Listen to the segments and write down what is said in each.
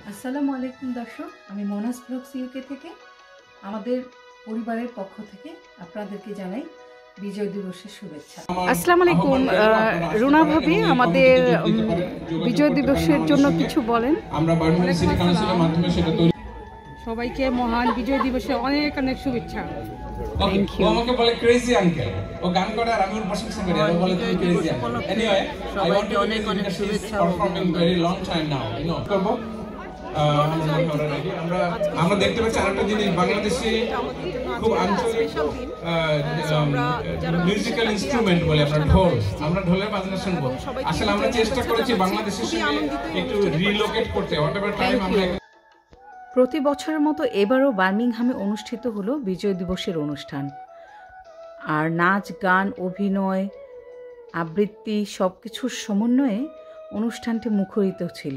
আসসালামু আলাইকুম দর্শক, আমি মোনাস ব্লগস ইউকে থেকে আমাদের পরিবারের পক্ষ থেকে আপনাদেরকে জানাই বিজয় দিবসের শুভেচ্ছা। আসসালামু আলাইকুম রুনা ভাবি, আমাদের বিজয় দিবসের জন্য কিছু বলেন। আমরা বার্মিংহাম সিটি কাউন্সিলের মাধ্যমে সেটা তৈরি। সবাইকে মহান বিজয় দিবসের অনেক অনেক শুভেচ্ছা। Thank you. আমাকে বলে ক্রেজি আঙ্কেল, ও গান করে আর আমি ওর প্রশংসা করি আর ও বলে তুমি ক্রেজি আঙ্কেল। এনিওয়ে, সবাইকে অনেক অনেক শুভেচ্ছা। Performing very long time now, you know. করব আমরা দেখতে পাচ্ছি আরেকটা জিনিস, বাংলাদেশে খুব আঞ্চলিক মিউজিক্যাল ইনস্ট্রুমেন্ট বলে আমরা ঢোলের বাজনা শুনবো। আসলে আমরা চেষ্টা করেছি বাংলাদেশের সঙ্গে একটু রিলোকেট করতে, হোয়াটএভার টাইম আমরা। প্রতি বছরের মতো এবারও বার্মিংহামে অনুষ্ঠিত হলো বিজয় দিবসের অনুষ্ঠান। আর নাচ, গান, অভিনয়, আবৃত্তি সব কিছুর সমন্বয়ে অনুষ্ঠানটি মুখরিত ছিল।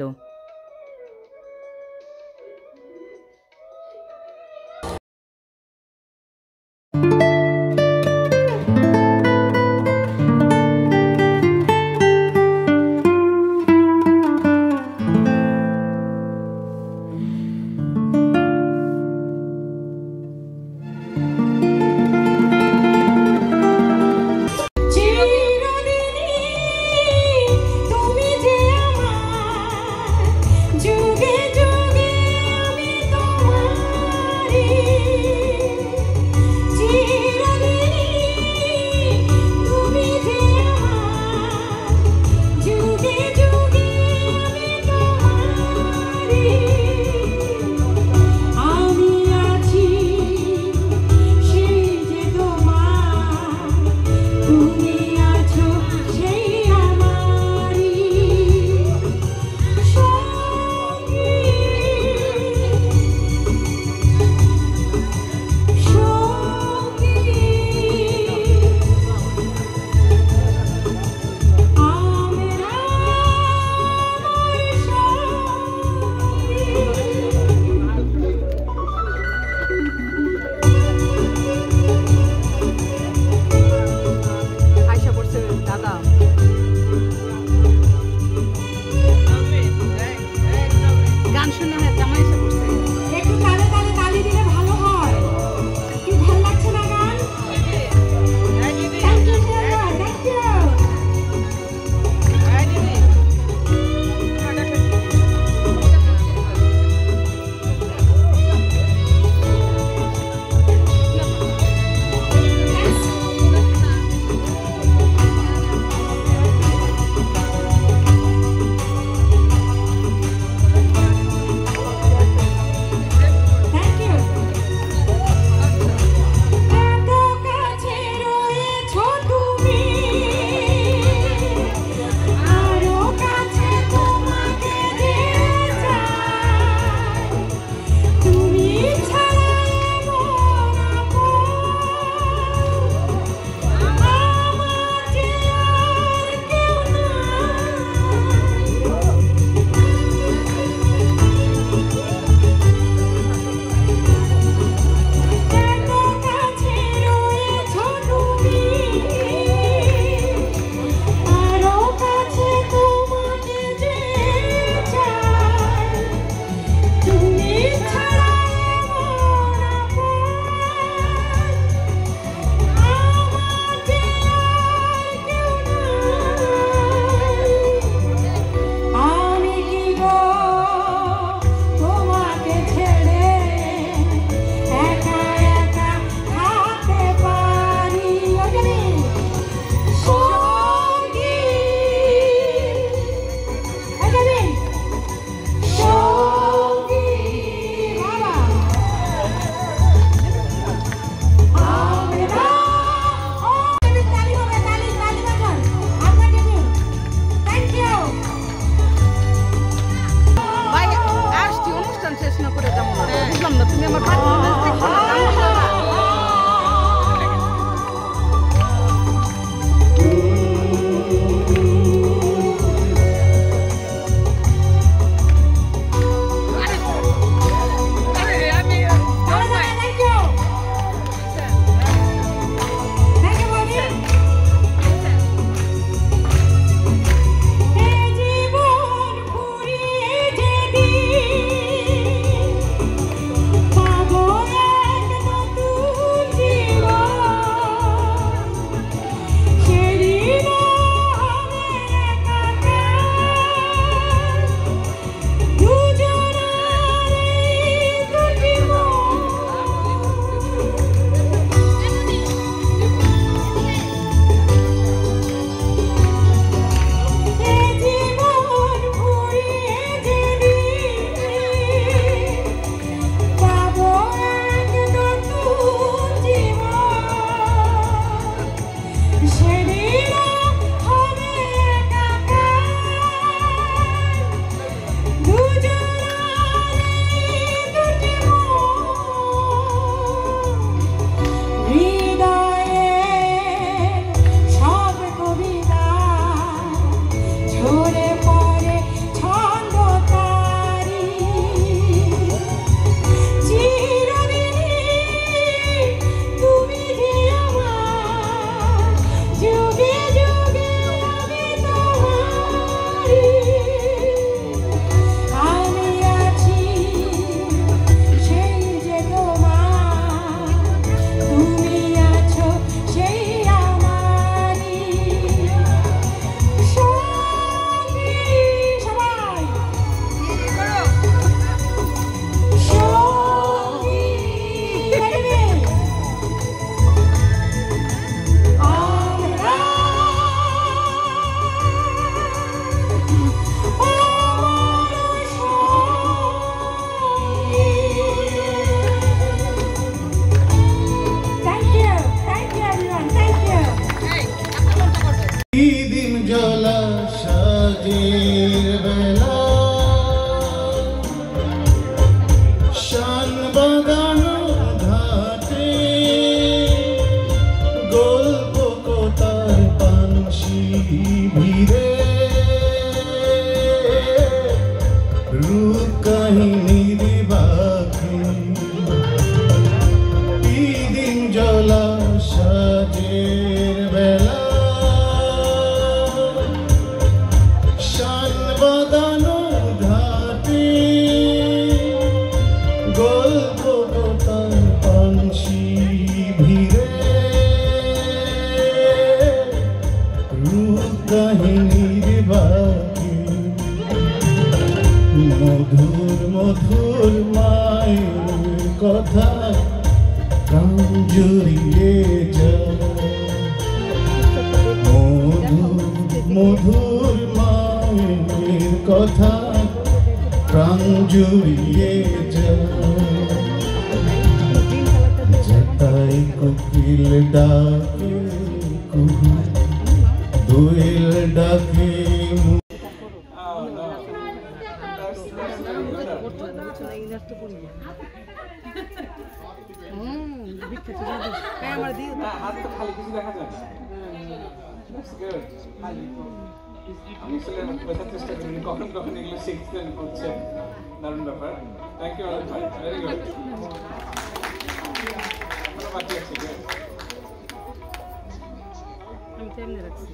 মধুর মধুর মায়ের কথা প্রাণ জুড়িয়ে যায়। মধুর মধুর মায়ের কথা প্রাণ জুড়িয়ে যায়। যাতাই কোকিল ডাকে কুহু, দোয়েল ডাকে আমি আসলে বোঝার চেষ্টা করি কখন কখন এগুলো শিখছেন করছেন, দারুণ ব্যাপার। থ্যাংক ইউ ভাই, ভেরি গুড। বাকি আছে আমি তেমনি রাখছি।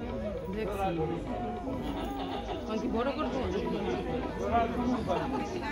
বড় করবো।